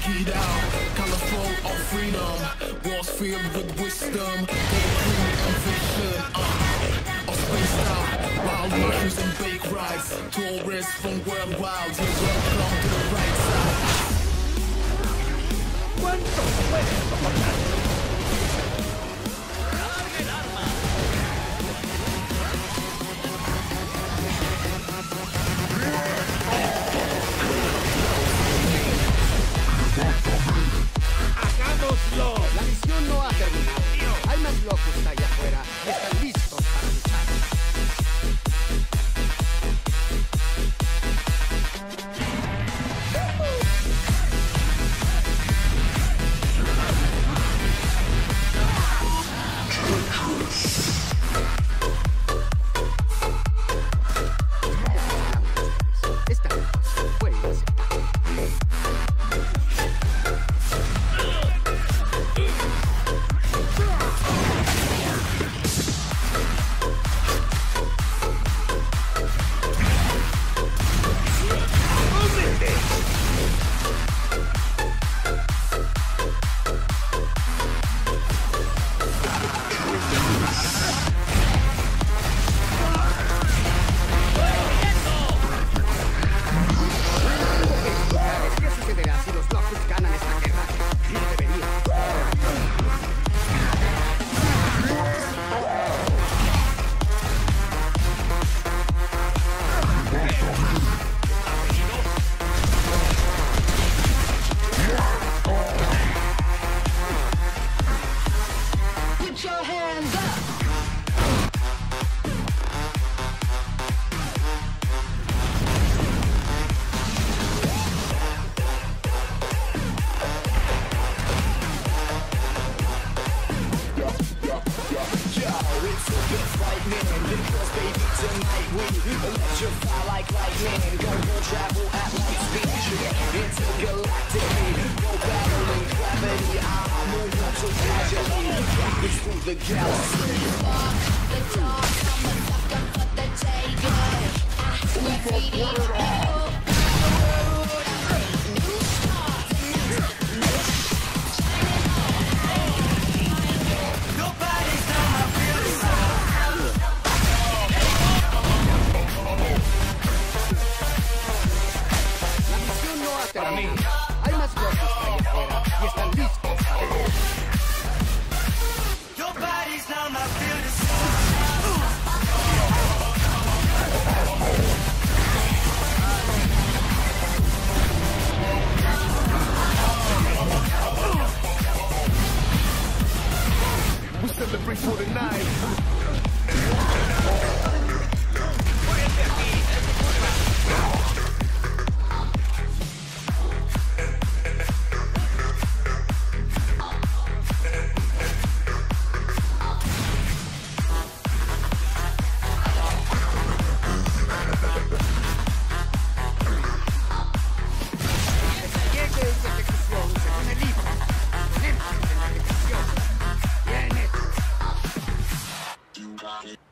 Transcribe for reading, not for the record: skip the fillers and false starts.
it out. Colorful of freedom, walls filled with wisdom, poetry and vision. Of spaced out, wild mushrooms and bake rides. Tourists from worldwide, you're welcome to the right side. ¿Cuánto puedes soportar? ¡Hagámoslo! La misión no ha terminado. Hay más locos allá afuera y están listos para luchar. Esta fue ¿Qué sucederá si los locos ganan esta guerra? No debería. Put your hands up. Electrify like lightning, go travel at light speed, intergalactic. Go battling gravity, I move up so casually. It's through the galaxy. Walk the talk, I'm a sucker for the taking. We're feeding you. New stars and new Nobody's done my feeling sound. La misión no ha terminado. Hay más locos allá afuera y están listos para luchar. Nobody's done my feeling sound. We celebrate for the night. Llegue de ejecución según el libro. Ponemos en la ejecución. Bien hecho.